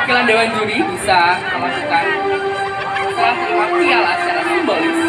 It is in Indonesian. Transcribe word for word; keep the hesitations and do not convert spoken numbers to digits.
perwakilan Dewan Juri bisa melakukan serah terima piala secara simbolis.